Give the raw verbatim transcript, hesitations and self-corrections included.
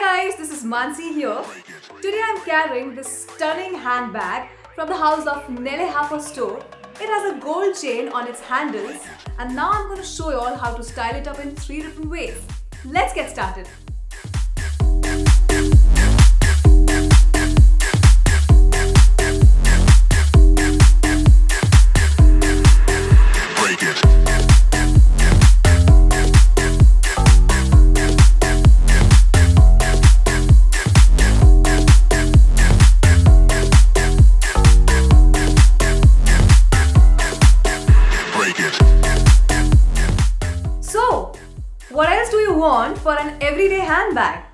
guys, this is Mansi here. Today I am carrying this stunning handbag from the house of Nelle Harper store. It has a gold chain on its handles and now I'm going to show you all how to style it up in three different ways. Let's get started. So, what else do you want for an everyday handbag?